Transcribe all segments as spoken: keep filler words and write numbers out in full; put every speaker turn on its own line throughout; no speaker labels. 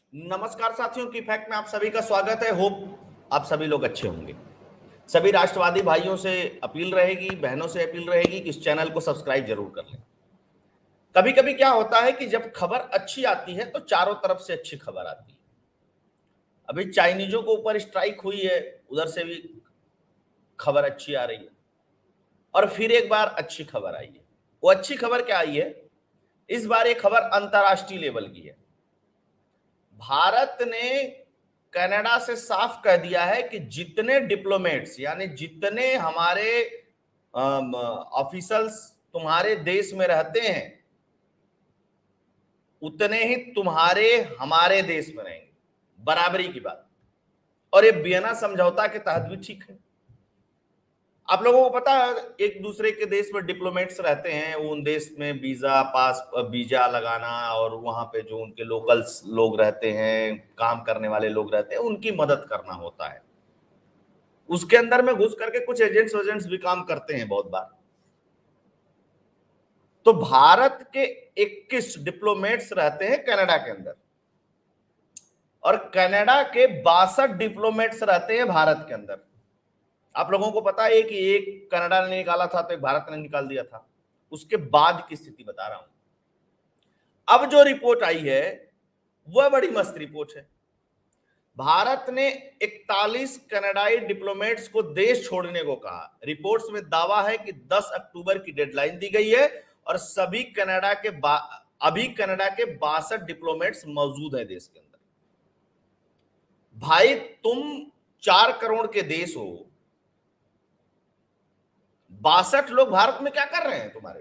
नमस्कार साथियों की फैक्ट में आप सभी का स्वागत है। होप आप सभी लोग अच्छे होंगे। सभी राष्ट्रवादी भाइयों से अपील रहेगी, बहनों से अपील रहेगी कि इस चैनल को सब्सक्राइब जरूर कर लें। कभी कभी क्या होता है कि जब खबर अच्छी आती है तो चारों तरफ से अच्छी खबर आती है। अभी चाइनीजों को ऊपर स्ट्राइक हुई है, उधर से भी खबर अच्छी आ रही है और फिर एक बार अच्छी खबर आई है। वो अच्छी खबर क्या आई है? इस बार ये खबर अंतरराष्ट्रीय लेवल की है। भारत ने कनाडा से साफ कह दिया है कि जितने डिप्लोमेट्स यानी जितने हमारे ऑफिसर्स तुम्हारे देश में रहते हैं उतने ही तुम्हारे हमारे देश में रहेंगे, बराबरी की बात। और ये वियना समझौता के तहत भी ठीक है। आप लोगों को पता है एक दूसरे के देश में डिप्लोमेट्स रहते हैं, उन देश में वीजा पास वीजा लगाना और वहां पे जो उनके लोकल्स लोग रहते हैं, काम करने वाले लोग रहते हैं, उनकी मदद करना होता है। उसके अंदर में घुस करके कुछ एजेंट्स वेजेंट्स भी काम करते हैं बहुत बार। तो भारत के इक्कीस डिप्लोमेट्स रहते हैं कनाडा के अंदर और कनाडा के बासठ डिप्लोमेट्स रहते हैं भारत के अंदर। आप लोगों को पता है कि एक कनाडा ने निकाला था तो एक भारत ने निकाल दिया था। उसके बाद की स्थिति बता रहा हूं। अब जो रिपोर्ट आई है वह बड़ी मस्त रिपोर्ट है। भारत ने इकतालीस कनाडाई डिप्लोमेट्स को देश छोड़ने को कहा। रिपोर्ट्स में दावा है कि दस अक्टूबर की डेडलाइन दी गई है और सभी कनाडा के अभी कनाडा के बासठ डिप्लोमेट्स मौजूद हैं देश के अंदर। भाई तुम चार करोड़ के देश हो, बासठ लोग भारत में क्या कर रहे हैं तुम्हारे?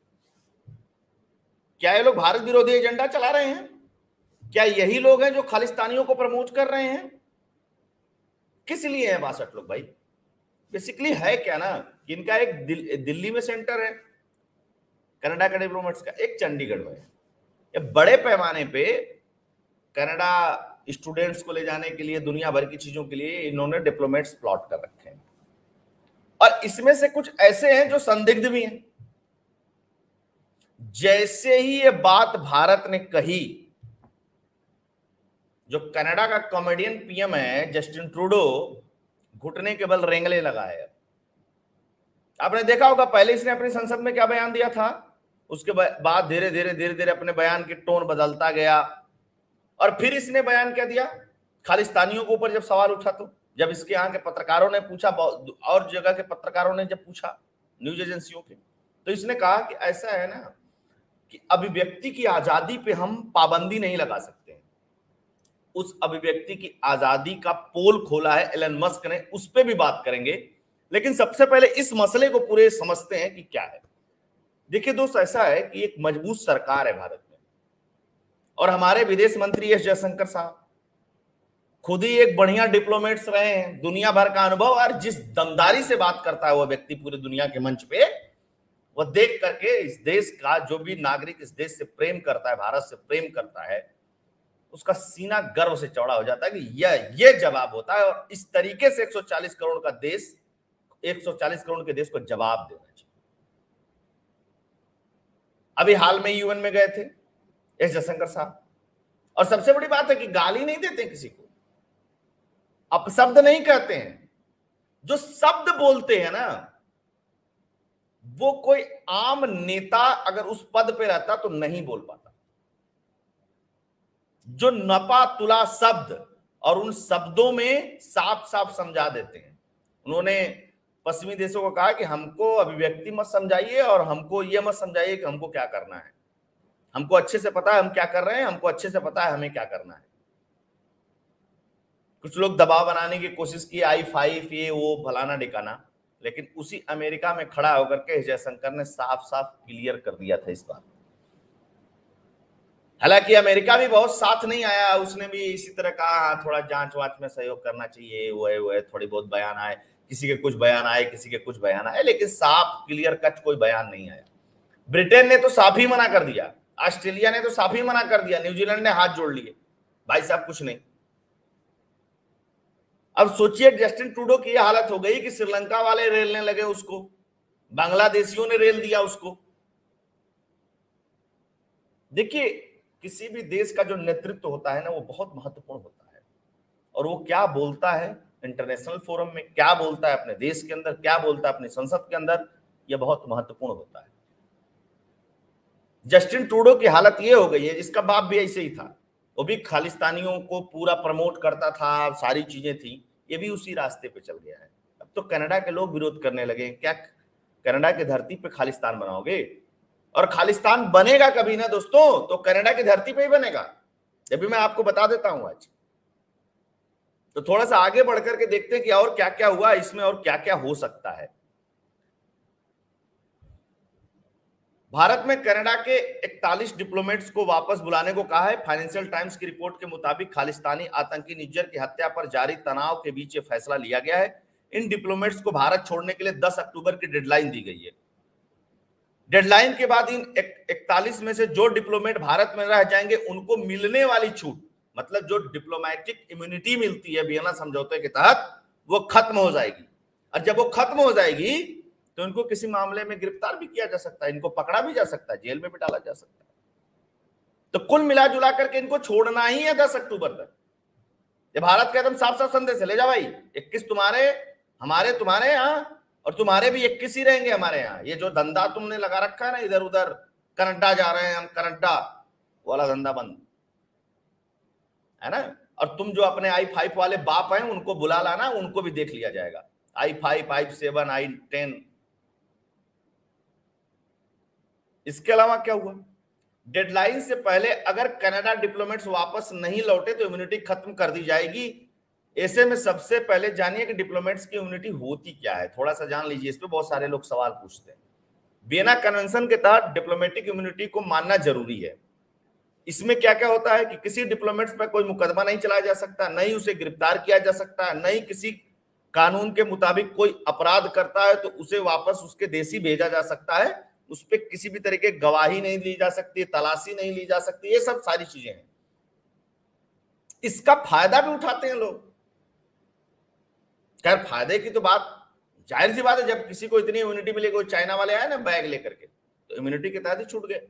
क्या ये लोग भारत विरोधी एजेंडा चला रहे हैं? क्या यही लोग हैं जो खालिस्तानियों को प्रमोट कर रहे हैं? किस लिए हैं बासठ लोग भाई? बेसिकली है क्या ना कि इनका एक दिल, दिल्ली में सेंटर है कनाडा के डिप्लोमेट्स का, एक चंडीगढ़ में है। ये बड़े पैमाने पे कनाडा स्टूडेंट्स को ले जाने के लिए, दुनिया भर की चीजों के लिए इन्होंने डिप्लोमेट्स प्लॉट कर रखे हैं। और इसमें से कुछ ऐसे हैं जो संदिग्ध भी हैं। जैसे ही ये बात भारत ने कही, जो कनाडा का कॉमेडियन पीएम है जस्टिन ट्रूडो, घुटने के बल रेंगने लगा है। आपने देखा होगा पहले इसने अपनी संसद में क्या बयान दिया था, उसके बाद धीरे धीरे धीरे धीरे अपने बयान की टोन बदलता गया और फिर इसने बयान क्या दिया खालिस्तानियों के ऊपर जब सवाल उठा, तो जब इसके यहाँ के पत्रकारों ने पूछा और जगह के पत्रकारों ने जब पूछा न्यूज एजेंसियों के, तो इसने कहा कि ऐसा है ना कि अभिव्यक्ति की आजादी पे हम पाबंदी नहीं लगा सकते। उस अभिव्यक्ति की आजादी का पोल खोला है एलन मस्क ने, उस पर भी बात करेंगे। लेकिन सबसे पहले इस मसले को पूरे समझते हैं कि क्या है। देखिए दोस्त, ऐसा है कि एक मजबूत सरकार है भारत में और हमारे विदेश मंत्री एस जयशंकर साहब खुद ही एक बढ़िया डिप्लोमेट्स रहे हैं, दुनिया भर का अनुभव, और जिस दमदारी से बात करता है वह व्यक्ति पूरे दुनिया के मंच पे, वह देख करके इस देश का जो भी नागरिक इस देश से प्रेम करता है, भारत से प्रेम करता है, उसका सीना गर्व से चौड़ा हो जाता है कि यह ये जवाब होता है। और इस तरीके से एक सौ चालीस करोड़ का देश, एक सौ चालीस करोड़ के देश को जवाब देना चाहिए। अभी हाल में यूएन में गए थे एस जयशंकर साहब, और सबसे बड़ी बात है कि गाली नहीं देते किसी को, अपशब्द नहीं कहते हैं। जो शब्द बोलते हैं ना, वो कोई आम नेता अगर उस पद पे रहता तो नहीं बोल पाता। जो नपा तुला शब्द, और उन शब्दों में साफ साफ समझा देते हैं। उन्होंने पश्चिमी देशों को कहा कि हमको अभिव्यक्ति मत समझाइए और हमको ये मत समझाइए कि हमको क्या करना है। हमको अच्छे से पता है हम क्या कर रहे हैं, हमको अच्छे से पता है हमें क्या करना है। कुछ लोग दबाव बनाने की कोशिश की, आई फाइव ये वो फलाना डिकाना, लेकिन उसी अमेरिका में खड़ा होकर के जयशंकर ने साफ साफ क्लियर कर दिया था इस बात। हालांकि अमेरिका भी बहुत साथ नहीं आया, उसने भी इसी तरह कहा थोड़ा जांच वांच में सहयोग करना चाहिए, वो है वो है, थोड़ी बहुत बयान आए, किसी के कुछ बयान आए, किसी के कुछ बयान आए, लेकिन साफ क्लियर कट कोई बयान नहीं आया। ब्रिटेन ने तो साफ ही मना कर दिया, ऑस्ट्रेलिया ने तो साफ ही मना कर दिया, न्यूजीलैंड ने हाथ जोड़ लिए, भाई साहब कुछ नहीं। अब सोचिए जस्टिन ट्रूडो की यह हालत हो गई कि श्रीलंका वाले रेलने लगे उसको, बांग्लादेशियों ने रेल दिया उसको। देखिए किसी भी देश का जो नेतृत्व होता है ना, वो बहुत महत्वपूर्ण होता है। और वो क्या बोलता है इंटरनेशनल फोरम में, क्या बोलता है अपने देश के अंदर, क्या बोलता है अपनी संसद के अंदर, यह बहुत महत्वपूर्ण होता है। जस्टिन ट्रूडो की हालत ये हो गई है, जिसका बाप भी ऐसे ही था, वो भी खालिस्तानियों को पूरा प्रमोट करता था, सारी चीजें थी, ये भी उसी रास्ते पे चल गया है। अब तो कनाडा के लोग विरोध करने लगे, क्या कनाडा की धरती पे खालिस्तान बनाओगे? और खालिस्तान बनेगा कभी ना दोस्तों, तो कनाडा की धरती पे ही बनेगा, ये भी मैं आपको बता देता हूं आज। तो थोड़ा सा आगे बढ़कर के देखते हैं कि और क्या क्या हुआ इसमें और क्या क्या हो सकता है। भारत में कनाडा के इकतालीस डिप्लोमेट्स को वापस बुलाने को कहा है। फाइनेंशियल टाइम्स की रिपोर्ट के मुताबिक खालिस्तानी आतंकी निज्जर की हत्या पर जारी तनाव के बीच ये फैसला लिया गया है। इन डिप्लोमेट्स को भारत छोड़ने के लिए दस अक्टूबर की डेडलाइन दी गई है। डेडलाइन के बाद इन इकतालीस में से जो डिप्लोमेट भारत में रह जाएंगे उनको मिलने वाली छूट, मतलब जो डिप्लोमेटिक इम्यूनिटी मिलती है वियना समझौते के तहत, वो खत्म हो जाएगी। और जब वो खत्म हो जाएगी तो इनको किसी मामले में गिरफ्तार भी किया जा सकता है, इनको पकड़ा भी जा सकता है, जेल में भी डाला जा सकता है। तो कुल मिला जुला करके इनको छोड़ना ही है दस अक्टूबर तक। ये भारत का एकदम साफ साफ संदेश है, ले जा भाई, इक्कीस तुम्हारे, हमारे तुम्हारे यहाँ, और तुम्हारे भी इक्कीस ही रहेंगे हमारे यहाँ। ये जो धंधा तुमने लगा रखा है ना, इधर उधर कनाडा जा रहे हैं हम, कनाडा वाला धंधा बंद है ना। और तुम जो अपने आई फाइव वाले बाप हैं उनको बुला लाना, उनको भी देख लिया जाएगा, I five I seven I ten. इसके अलावा क्या हुआ, डेडलाइन से पहले अगर कनाडा डिप्लोमेट्स वापस नहीं लौटे तो इम्यूनिटी खत्म कर दी जाएगी। ऐसे में सबसे पहले जानिए कि डिप्लोमेट्स की इम्यूनिटी होती क्या है, थोड़ा सा जान लीजिए, इस पे बहुत सारे लोग सवाल पूछते हैं। वियना कन्वेंशन के तहत डिप्लोमेटिक इम्यूनिटी को मानना जरूरी है। इसमें क्या क्या होता है कि किसी डिप्लोमेट्स पर कोई मुकदमा नहीं चलाया जा सकता, नहीं उसे गिरफ्तार किया जा सकता है, नहीं किसी कानून के मुताबिक कोई अपराध करता है तो उसे वापस उसके देश ही भेजा जा सकता है, उस पर किसी भी तरह की गवाही नहीं ली जा सकती, तलाशी नहीं ली जा सकती, ये सब सारी चीजें हैं। इसका फायदा भी उठाते हैं लोग। खैर फायदे की तो बात जाहिर सी बात है, जब किसी को इतनी इम्यूनिटी मिली, कोई चाइना वाले आए ना बैग लेकर के, तो इम्यूनिटी के तहत ही छूट गए।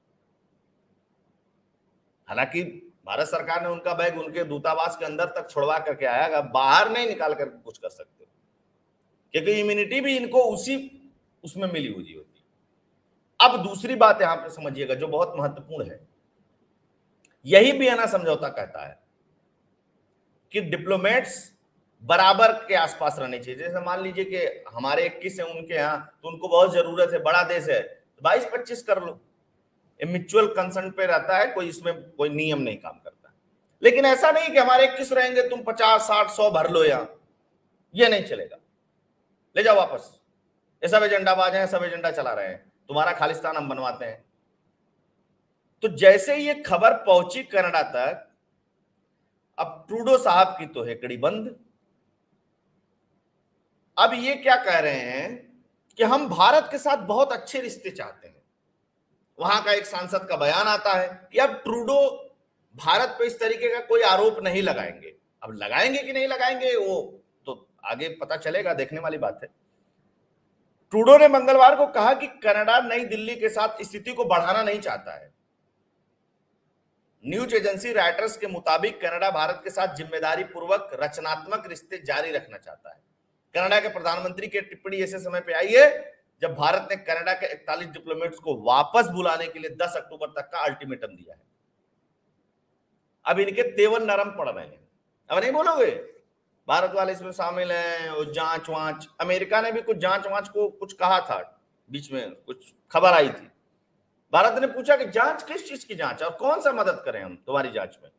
हालांकि भारत सरकार ने उनका बैग उनके दूतावास के अंदर तक छोड़वा करके आया, बाहर नहीं निकाल कर कुछ कर सकते, क्योंकि इम्यूनिटी भी इनको उसी उसमें मिली हुई होती। अब दूसरी बात यहां पर समझिएगा जो बहुत महत्वपूर्ण है, यही वियना समझौता कहता है कि डिप्लोमेट्स बराबर के आसपास रहने चाहिए। जैसे मान लीजिए कि हमारे इक्कीस है, उनके यहाँ तो उनको बहुत जरूरत है, बड़ा देश है, तो बाईस पच्चीस कर लो, म्यूचुअल कंसेंट पे रहता है, कोई इसमें कोई नियम नहीं काम करता। लेकिन ऐसा नहीं कि हमारे इक्कीस रहेंगे, तुम पचास साठ सौ भर लो यहां, ये नहीं चलेगा, ले जाओ वापस, ये सब एजेंडाबाज हैं, सब एजेंडा चला रहे हैं, तुम्हारा खालिस्तान हम बनवाते हैं। तो जैसे ये खबर पहुंची कनाडा तक, अब ट्रूडो साहब की तो हेकड़ी बंद। अब ये क्या कह रहे हैं कि हम भारत के साथ बहुत अच्छे रिश्ते चाहते हैं। वहां का एक सांसद का बयान आता है कि अब ट्रूडो भारत पे इस तरीके का कोई आरोप नहीं लगाएंगे। अब लगाएंगे कि नहीं लगाएंगे वो तो आगे पता चलेगा, देखने वाली बात है। ट्रूडो ने मंगलवार को कहा कि कनाडा नई दिल्ली के साथ स्थिति को बढ़ाना नहीं चाहता है। न्यूज एजेंसी राइटर्स के मुताबिक कनाडा भारत के साथ जिम्मेदारी पूर्वक रचनात्मक रिश्ते जारी रखना चाहता है। कनाडा के प्रधानमंत्री की टिप्पणी ऐसे समय पे आई है जब भारत ने कनाडा के इकतालीस डिप्लोमेट्स को वापस बुलाने के लिए दस अक्टूबर तक का अल्टीमेटम दिया है। अब इनके तेवर नरम पड़ रहे हैं, अब नहीं बोलोगे भारत वाले इसमें शामिल हैं, और जांच वांच, अमेरिका ने भी कुछ जांच वांच को कुछ कहा था, बीच में कुछ खबर आई थी। भारत ने पूछा कि जांच किस चीज की जांच और कौन सा मदद करें हम तुम्हारी जांच में,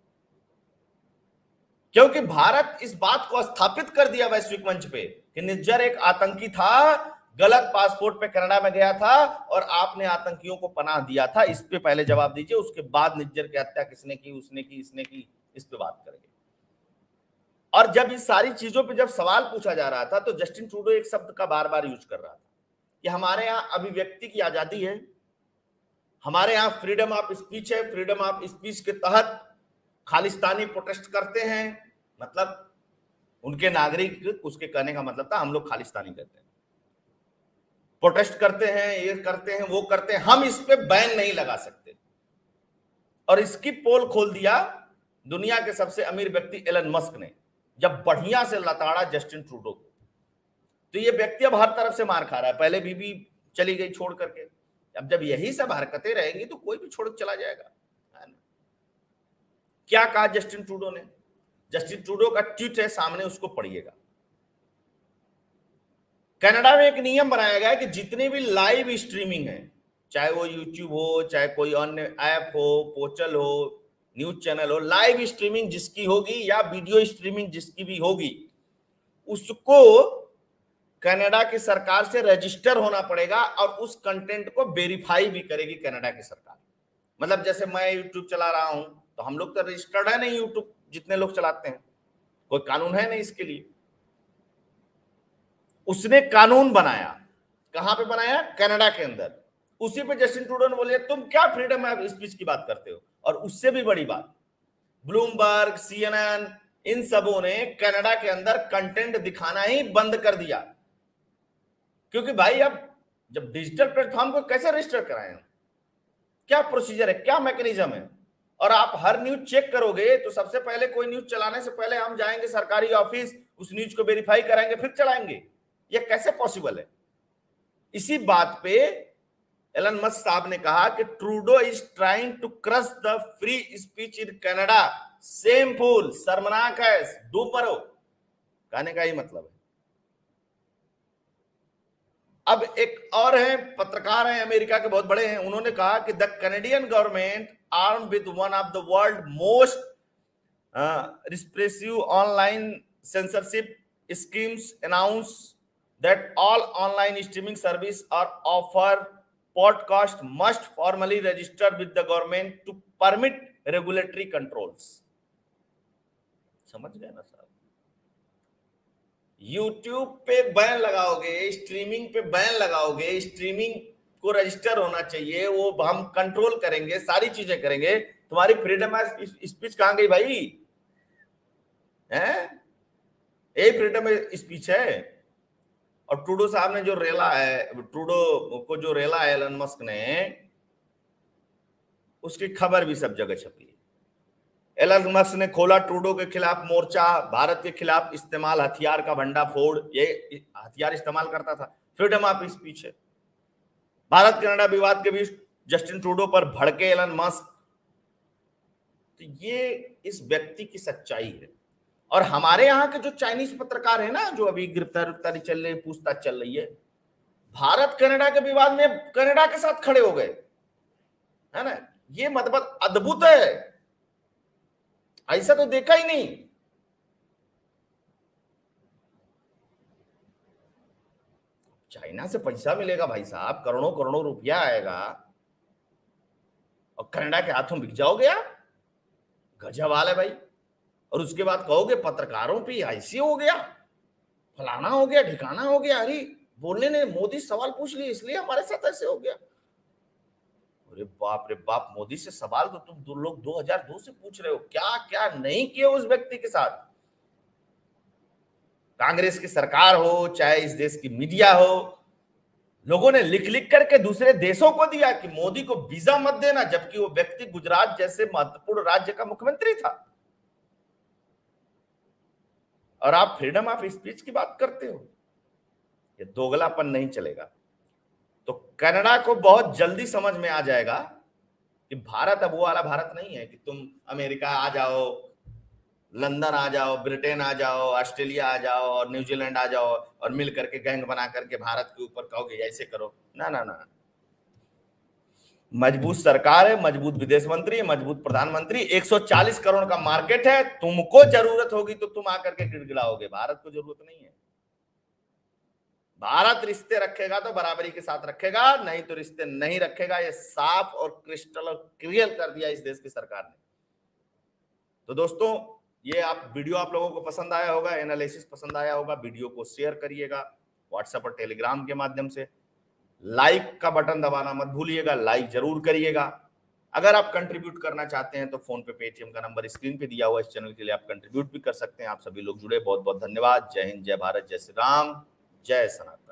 क्योंकि भारत इस बात को स्थापित कर दिया वैश्विक मंच पे कि निज्जर एक आतंकी था, गलत पासपोर्ट पे कनाडा में गया था और आपने आतंकियों को पनाह दिया था। इस पे पहले जवाब दीजिए, उसके बाद निज्जर की हत्या किसने की, उसने की, इसने की, इस पे बात करेंगे। और जब इस सारी चीजों पे जब सवाल पूछा जा रहा था तो जस्टिन ट्रूडो एक शब्द का बार बार यूज कर रहा था कि हमारे यहाँ अभिव्यक्ति की आजादी है, हमारे यहाँ फ्रीडम ऑफ स्पीच है, फ्रीडम ऑफ स्पीच के तहत खालिस्तानी प्रोटेस्ट करते हैं, मतलब उनके नागरिक, उसके कहने का मतलब था हम लोग खालिस्तानी कहते हैं, प्रोटेस्ट करते हैं, ये करते हैं, वो करते हैं, हम इस पे बैन नहीं लगा सकते। और इसकी पोल खोल दिया दुनिया के सबसे अमीर व्यक्ति एलन मस्क ने, जब बढ़िया से लताड़ा जस्टिन ट्रूडो को। तो ये व्यक्ति अब हर तरफ से मार खा रहा है। पहले बीबी चली गई छोड़ करके, अब जब यही सब हरकतें रहेंगी तो कोई भी छोड़ चला जाएगा। क्या कहा जस्टिन ट्रूडो ने? जस्टिन ट्रूडो का ट्वीट है, सामने उसको पढ़िएगा। कनाडा में एक नियम बनाया गया है कि जितनी भी लाइव स्ट्रीमिंग है, चाहे वो यूट्यूब हो, चाहे कोई अन्य ऐप हो, पोर्टल हो, न्यूज चैनल हो, लाइव स्ट्रीमिंग जिसकी होगी या वीडियो स्ट्रीमिंग जिसकी भी होगी, उसको कनाडा की सरकार से रजिस्टर होना पड़ेगा और उस कंटेंट को वेरीफाई भी करेगी कनाडा की सरकार। मतलब जैसे मैं यूट्यूब चला रहा हूं तो हम लोग तो रजिस्टर्ड है नहीं, यूट्यूब जितने लोग चलाते हैं, कोई कानून है नहीं इसके लिए। उसने कानून बनाया, कहां पे बनाया? कनाडा के अंदर। उसी पे जस्टिन ट्रूडो ने बोले तुम क्या फ्रीडम ऑफ स्पीच की बात करते हो। और उससे भी बड़ी बात, ब्लूमबर्ग, सीएनएन, इन सबों ने कनाडा के अंदर कंटेंट दिखाना ही बंद कर दिया, क्योंकि भाई अब जब डिजिटल प्लेटफॉर्म को कैसे रजिस्टर कराएं, क्या प्रोसीजर है, क्या मैकेनिज्म है। और आप हर न्यूज चेक करोगे तो सबसे पहले कोई न्यूज चलाने से पहले हम जाएंगे सरकारी ऑफिस, उस न्यूज को वेरीफाई कराएंगे, फिर चलाएंगे। ये कैसे पॉसिबल है? इसी बात पे एलन मस्क साहब ने कहा कि Trudeau is trying to crush the free speech in Canada, shameful, शर्मनाक है, डूब मरो। कहने का ही मतलब है। अब एक और है, पत्रकार हैं अमेरिका के, बहुत बड़े हैं, उन्होंने कहा कि the Canadian government arm with one of the world most repressive online censorship schemes announce that all online streaming service और offer podcast must formally register with the government to permit regulatory controls. समझ गए ना साहब? YouTube पे ban लगाओगे, streaming पे ban लगाओगे, streaming को रजिस्टर होना चाहिए, वो हम कंट्रोल करेंगे, सारी चीजें करेंगे। तुम्हारी फ्रीडम ऑफ स्पीच कहां गई भाई? हैं? ये फ्रीडम ऑफ स्पीच है। और ट्रूडो साहब ने जो रेला है, ट्रूडो को जो रेला है एलन मस्क ने, उसकी खबर भी सब जगह छपी है। एलन मस्क ने खोला ट्रूडो के खिलाफ मोर्चा, भारत के खिलाफ इस्तेमाल हथियार का भंडाफोड़, ये हथियार इस्तेमाल करता था, फ्रीडम ऑफ स्पीच है। भारत कनाडा विवाद के बीच जस्टिन ट्रूडो पर भड़के एलन मस्क। तो ये इस व्यक्ति की सच्चाई है। और हमारे यहाँ के जो चाइनीज पत्रकार है ना, जो अभी गिरफ्तार गिरफ्तारी चल रही है, पूछताछ चल रही है, भारत कनाडा के विवाद में कनाडा के साथ खड़े हो गए, है ना। ये मतलब अद्भुत है, ऐसा तो देखा ही नहीं। चाइना से पैसा मिलेगा भाई साहब, करोड़ों करोड़ों रुपया आएगा और कनाडा के हाथों बिक जाओगे आप। गजब हाल है भाई। और उसके बाद कहोगे पत्रकारों पे ऐसे हो गया, फलाना हो गया, ठिकाना हो गया। अरे बोलने ने मोदी सवाल पूछ लिए इसलिए हमारे साथ ऐसे हो गया। अरे बाप रे बाप, मोदी से सवाल तो तुम दो लोग दो हज़ार दो से पूछ रहे हो। क्या क्या नहीं किए उस व्यक्ति के साथ। कांग्रेस की सरकार हो, चाहे इस देश की मीडिया हो, लोगों ने लिख लिख करके दूसरे देशों को दिया कि मोदी को वीजा मत देना, जबकि वो व्यक्ति गुजरात जैसे महत्वपूर्ण राज्य का मुख्यमंत्री था। और आप फ्रीडम ऑफ स्पीच की बात करते हो। ये दोगलापन नहीं चलेगा। तो कनाडा को बहुत जल्दी समझ में आ जाएगा कि भारत अब वो वाला भारत नहीं है कि तुम अमेरिका आ जाओ, लंदन आ जाओ, ब्रिटेन आ जाओ, ऑस्ट्रेलिया आ जाओ और न्यूजीलैंड आ जाओ और मिल करके गैंग बना करके भारत के ऊपर कहोगे ऐसे करो। ना ना ना, मजबूत सरकार है, मजबूत विदेश मंत्री, मजबूत प्रधानमंत्री, एक सौ चालीस करोड़ का मार्केट है। तुमको जरूरत होगी तो तुम आकर के गिड़गिड़ाओगे, भारत को जरूरत नहीं है। भारत रिश्ते रखेगा तो बराबरी के साथ रखेगा, नहीं तो रिश्ते नहीं रखेगा। ये साफ और क्रिस्टल और क्लियर कर दिया इस देश की सरकार ने। तो दोस्तों, ये आप वीडियो आप लोगों को पसंद आया होगा, एनालिसिस पसंद आया होगा, वीडियो को शेयर करिएगा व्हाट्सएप और टेलीग्राम के माध्यम से। लाइक का बटन दबाना मत भूलिएगा, लाइक जरूर करिएगा। अगर आप कंट्रीब्यूट करना चाहते हैं तो फोन पे, पेटीएम का नंबर स्क्रीन पे दिया हुआ, इस चैनल के लिए आप कंट्रीब्यूट भी कर सकते हैं। आप सभी लोग जुड़े, बहुत बहुत धन्यवाद। जय हिंद, जय भारत, जय श्री राम, जय सनातन।